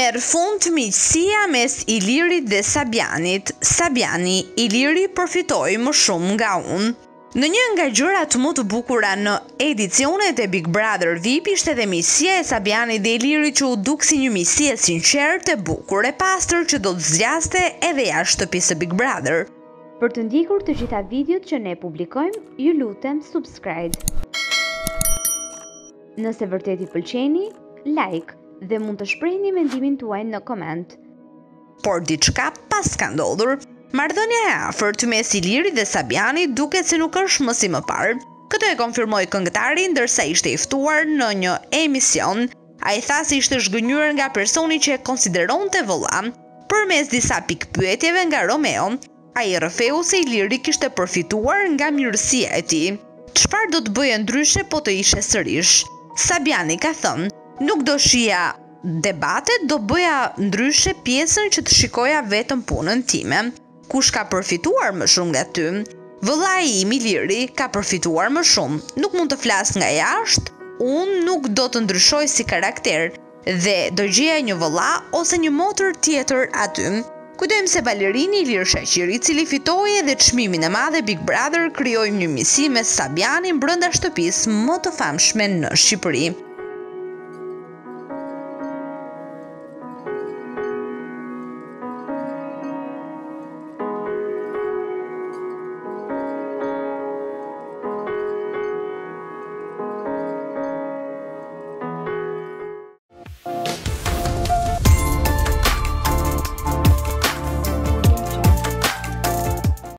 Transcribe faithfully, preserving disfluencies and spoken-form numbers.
Merr fund miqësia mes Ilirit dhe Sabianit. Sabiani, Iliri përfitoi më shumë nga unë. Në një nga gjërat më të bukura në edicionet e Big Brother V I P ishte edhe miqësia e Sabianit dhe Ilirit që u duk si një miqësi e sinqertë, e bukur, e pastër që do të zgjaste edhe jashtë shtëpisë së Big Brother. Për të ndjekur të gjitha videot që ne publikojmë, ju lutem subscribe. Nëse vërtet i pëlqeni, like dhe mund të shprehni mendimin tuaj në koment. Por diçka pas ka ndodhur. Marrëdhënia e afërt mes Ilirit dhe Sabianit duket se nuk është më si më parë. Këtë e konfirmoi këngëtari ndërsa ishte i ftuar në një emision. Ai tha se ishte zhgënjur nga personi që e konsideronte vëlla. Përmes disa pikpyetjeve nga Romeo, ai rrëfeu se Iliri kishte përfituar nga mirësia e tij. Çfarë do të bëje ndryshe po të ishe sërish? Sabiani ka thënë: "Nuk do shija debatet, do bëja ndryshe pjesën që të shikoja vetëm punën time. Kush ka përfituar më shumë nga ty? Vëllai im Iliri ka përfituar më shumë. Nuk mund të flas nga jashtë, unë nuk do të ndryshoj si karakter dhe do gjeja një vëlla ose një motër tjetër aty." Kujtojmë se balerini Ilir Shaqiri, i cili fitoi edhe çmimin e madh e Big Brother, krijoi një miqësi me Sabianin brenda shtëpisë më të famshme në Shqipëri.